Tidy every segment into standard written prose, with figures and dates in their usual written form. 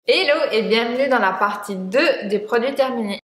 Hello et bienvenue dans la partie 2 des produits terminés.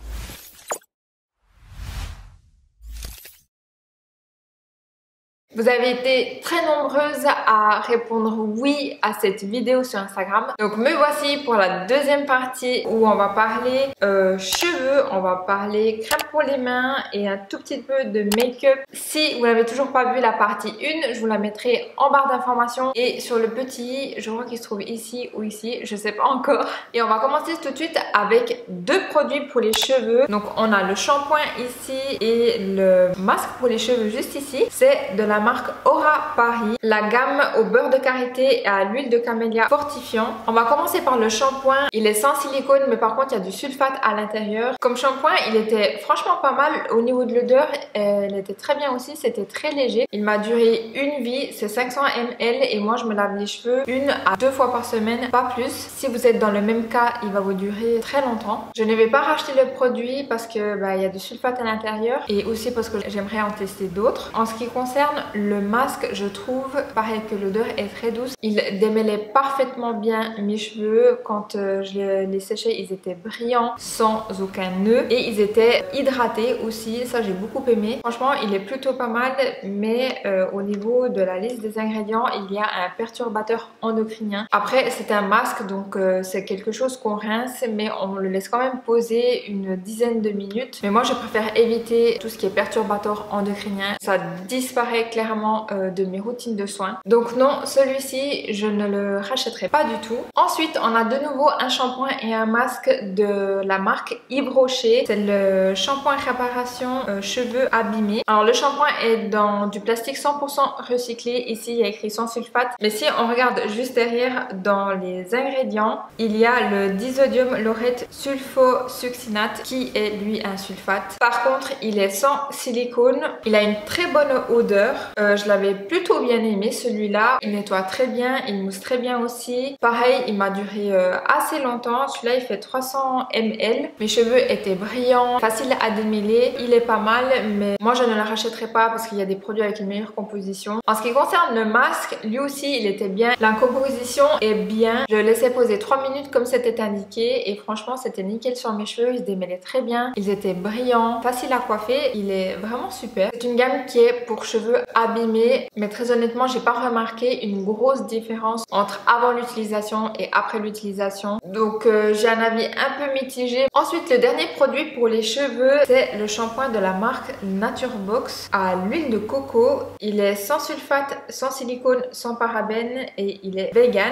Vous avez été très nombreuses à répondre oui à cette vidéo sur Instagram. Donc me voici pour la deuxième partie où on va parler cheveux, on va parler crème pour les mains et un tout petit peu de make-up. Si vous n'avez toujours pas vu la partie 1, je vous la mettrai en barre d'informations et sur le petit, je crois qu'il se trouve ici ou ici, je sais pas encore. Et on va commencer tout de suite avec deux produits pour les cheveux. Donc on a le shampoing ici et le masque pour les cheveux juste ici. C'est de la marque Aura Paris, la gamme au beurre de karité et à l'huile de camélia fortifiant. On va commencer par le shampoing. Il est sans silicone, mais par contre il y a du sulfate à l'intérieur. Comme shampoing, il était franchement pas mal. Au niveau de l'odeur, elle était très bien aussi. C'était très léger. Il m'a duré une vie, c'est 500 ml et moi je me lave les cheveux 1 à 2 fois par semaine, pas plus. Si vous êtes dans le même cas, il va vous durer très longtemps. Je ne vais pas racheter le produit parce que il y a du sulfate à l'intérieur et aussi parce que j'aimerais en tester d'autres. En ce qui concerne le masque, je trouve pareil que l'odeur est très douce. Il démêlait parfaitement bien mes cheveux. Quand je les séchais, ils étaient brillants sans aucun nœud et ils étaient hydratés aussi. Ça, j'ai beaucoup aimé. Franchement, il est plutôt pas mal, mais au niveau de la liste des ingrédients, il y a un perturbateur endocrinien. Après, c'est un masque, donc c'est quelque chose qu'on rince, mais on le laisse quand même poser une dizaine de minutes. Mais moi, je préfère éviter tout ce qui est perturbateur endocrinien. Ça disparaît clairement de mes routines de soins. Donc non, celui-ci, je ne le rachèterai pas du tout. Ensuite, on a de nouveau un shampoing et un masque de la marque Yves Rocher. C'est le shampoing réparation cheveux abîmés. Alors le shampoing est dans du plastique 100% recyclé. Ici, il y a écrit sans sulfate. Mais si on regarde juste derrière dans les ingrédients, il y a le disodium laureth sulfosuccinate qui est lui un sulfate. Par contre, il est sans silicone. Il a une très bonne odeur. Je l'avais plutôt bien aimé celui-là. Il nettoie très bien, il mousse très bien aussi. Pareil, il m'a duré assez longtemps. Celui-là, il fait 300 ml. Mes cheveux étaient brillants, facile à démêler. Il est pas mal, mais moi, je ne le rachèterai pas parce qu'il y a des produits avec une meilleure composition. En ce qui concerne le masque, lui aussi, il était bien. La composition est bien. Je le laissais poser 3 minutes comme c'était indiqué et franchement, c'était nickel sur mes cheveux. Ils se démêlaient très bien. Ils étaient brillants, faciles à coiffer. Il est vraiment super. C'est une gamme qui est pour cheveux abîmés, mais très honnêtement, j'ai pas remarqué une grosse différence entre avant l'utilisation et après l'utilisation. Donc, j'ai un avis un peu mitigé. Ensuite, le dernier produit pour les cheveux, c'est le shampoing de la marque Naturebox à l'huile de coco. Il est sans sulfate, sans silicone, sans parabènes et il est vegan.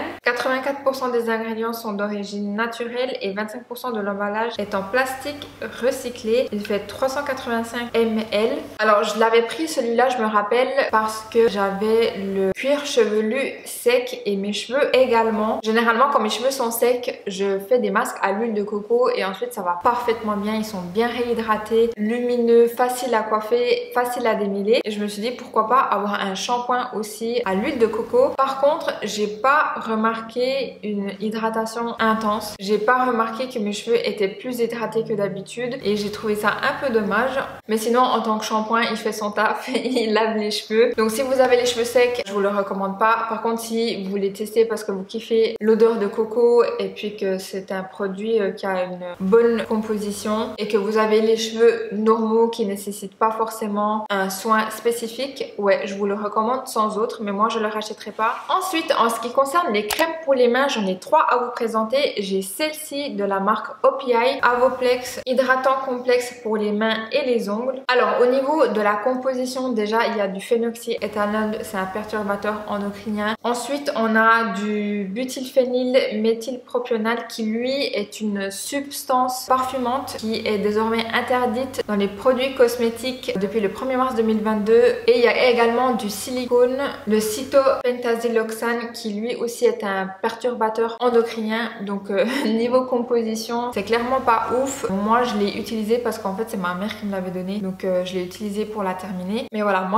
84% des ingrédients sont d'origine naturelle et 25% de l'emballage est en plastique recyclé. Il fait 385 ml. Alors, je l'avais pris celui-là, je me rappelle, parce que j'avais le cuir chevelu sec et mes cheveux également. Généralement, quand mes cheveux sont secs, je fais des masques à l'huile de coco et ensuite ça va parfaitement bien. Ils sont bien réhydratés, lumineux, faciles à coiffer, faciles à démêler. Et je me suis dit pourquoi pas avoir un shampoing aussi à l'huile de coco. Par contre, j'ai pas remarqué une hydratation intense. J'ai pas remarqué que mes cheveux étaient plus hydratés que d'habitude et j'ai trouvé ça un peu dommage. Mais sinon, en tant que shampoing, il fait son taf et il lave les cheveux. Donc si vous avez les cheveux secs, je vous le recommande pas. Par contre, si vous voulez tester parce que vous kiffez l'odeur de coco et puis que c'est un produit qui a une bonne composition et que vous avez les cheveux normaux qui nécessitent pas forcément un soin spécifique, ouais, je vous le recommande sans autre, mais moi je le rachèterai pas. Ensuite, en ce qui concerne les crèmes pour les mains, j'en ai 3 à vous présenter. J'ai celle-ci de la marque OPI, Avoplex, hydratant complexe pour les mains et les ongles. Alors au niveau de la composition, déjà il y a du phénoxyéthanol, c'est un perturbateur endocrinien. Ensuite, on a du butylphényl méthylpropional qui lui est une substance parfumante qui est désormais interdite dans les produits cosmétiques depuis le 1er mars 2022. Et il y a également du silicone, le cytopentasiloxane qui lui aussi est un perturbateur endocrinien. Donc niveau composition, c'est clairement pas ouf. Moi, je l'ai utilisé parce qu'en fait, c'est ma mère qui me l'avait donné. Donc je l'ai utilisé pour la terminer. Mais voilà, moi je la rachèterai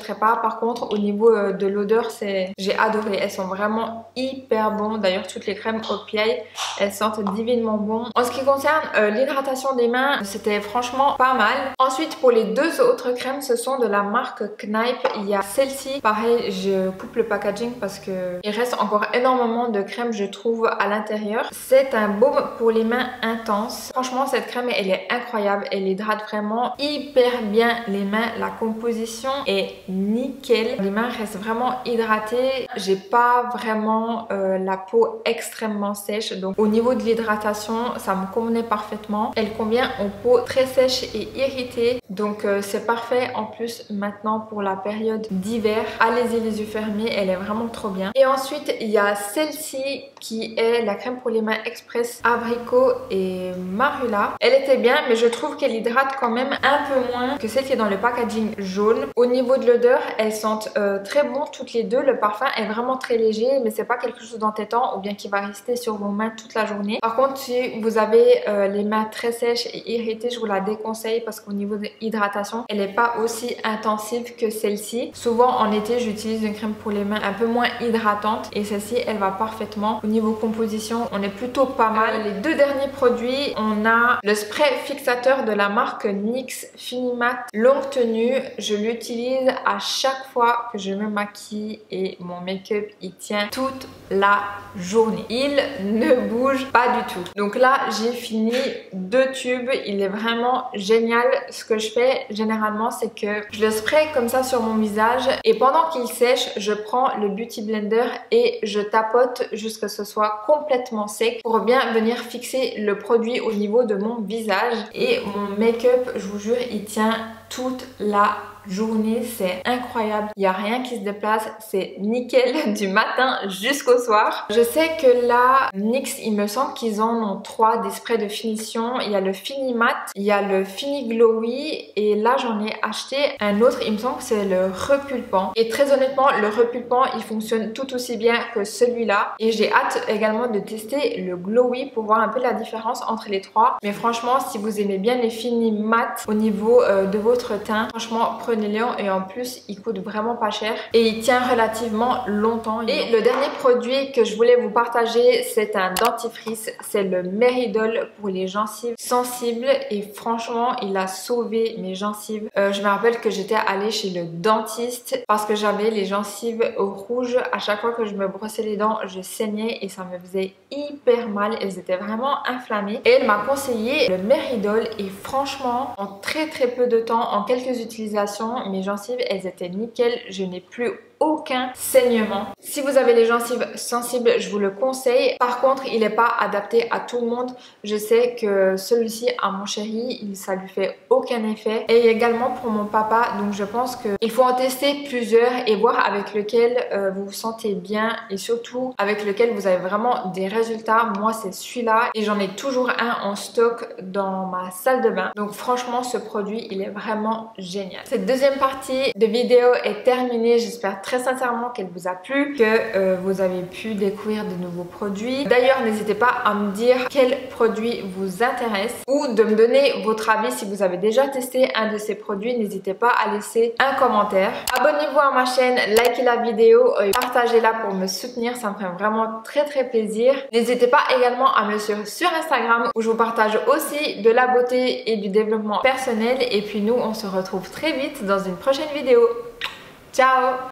rachèterai pas. Par contre, au niveau de l'odeur, j'ai adoré. Elles sont vraiment hyper bonnes. D'ailleurs, toutes les crèmes OPI, elles sentent divinement bon. En ce qui concerne l'hydratation des mains, c'était franchement pas mal. Ensuite, pour les deux autres crèmes, ce sont de la marque Kneipp. Il y a celle-ci. Pareil, je coupe le packaging parce que il reste encore énormément de crème, je trouve, à l'intérieur. C'est un baume pour les mains intense. Franchement, cette crème, elle est incroyable. Elle hydrate vraiment hyper bien les mains. La composition est nickel. Les mains restent vraiment hydratées. J'ai pas vraiment la peau extrêmement sèche. Donc, au niveau de l'hydratation, ça me convenait parfaitement. Elle convient aux peaux très sèches et irritées. Donc, c'est parfait. En plus, maintenant, pour la période d'hiver, allez-y les yeux fermés. Elle est vraiment trop bien. Et ensuite, il y a celle-ci qui est la crème pour les mains express abricot et marula. Elle était bien, mais je trouve qu'elle hydrate quand même un peu moins que celle qui est dans le packaging jaune. Au niveau de l'odeur, elles sentent très bon toutes les deux. Le parfum est vraiment très léger, mais c'est pas quelque chose d'entêtant ou bien qui va rester sur vos mains toute la journée. Par contre, si vous avez les mains très sèches et irritées, je vous la déconseille parce qu'au niveau de l'hydratation, elle n'est pas aussi intensive que celle-ci. Souvent en été, j'utilise une crème pour les mains un peu moins hydratante et celle-ci, elle va parfaitement. Au niveau composition, on est plutôt pas mal. Les deux derniers produits, on a le spray fixateur de la marque NYX Finimat longue tenue. Je l'utilise à chaque fois que je me maquille et mon make-up il tient toute la journée. Il ne bouge pas du tout. Donc là, j'ai fini 2 tubes. Il est vraiment génial. Ce que je fais généralement, c'est que je le spray comme ça sur mon visage et pendant qu'il sèche, je prends le Beauty Blender et je tapote jusqu'à ce que ce soit complètement sec pour bien venir fixer le produit au niveau de mon visage. Et mon make-up, je vous jure, il tient toute la journée, c'est incroyable. Il n'y a rien qui se déplace, c'est nickel du matin jusqu'au soir. Je sais que là, NYX, il me semble qu'ils en ont 3 des sprays de finition. Il y a le Finimat, il y a le Fini Glowy et là j'en ai acheté un autre, il me semble que c'est le repulpant. Et très honnêtement, le repulpant, il fonctionne tout aussi bien que celui-là. Et j'ai hâte également de tester le Glowy pour voir un peu la différence entre les 3. Mais franchement, si vous aimez bien les Finimat au niveau de votre teint, franchement, prenez-le et en plus, il coûte vraiment pas cher et il tient relativement longtemps. Et le dernier produit que je voulais vous partager, c'est un dentifrice. C'est le Meridol pour les gencives sensibles et franchement, il a sauvé mes gencives. Je me rappelle que j'étais allée chez le dentiste parce que j'avais les gencives rouges. À chaque fois que je me brossais les dents, je saignais et ça me faisait hyper mal. Elles étaient vraiment inflammées. Et elle m'a conseillé le Meridol et franchement, en très peu de temps, en quelques utilisations, mes gencives, elles étaient nickel. Je n'ai plus aucun saignement. Si vous avez les gencives sensibles, je vous le conseille. Par contre, il n'est pas adapté à tout le monde. Je sais que celui-ci, à mon chéri, ça lui fait aucun effet. Et également pour mon papa. Donc je pense qu'il faut en tester plusieurs et voir avec lequel vous vous sentez bien et surtout avec lequel vous avez vraiment des résultats. Moi, c'est celui-là et j'en ai toujours un en stock dans ma salle de bain. Donc franchement, ce produit, il est vraiment génial. Cette deuxième partie de vidéo est terminée. J'espère très sincèrement qu'elle vous a plu, que vous avez pu découvrir de nouveaux produits. D'ailleurs, n'hésitez pas à me dire quel produit vous intéresse ou de me donner votre avis si vous avez déjà testé un de ces produits. N'hésitez pas à laisser un commentaire. Abonnez-vous à ma chaîne, likez la vidéo et partagez-la pour me soutenir. Ça me fait vraiment très plaisir. N'hésitez pas également à me suivre sur Instagram où je vous partage aussi de la beauté et du développement personnel. Et puis nous, on se retrouve très vite dans une prochaine vidéo. Ciao!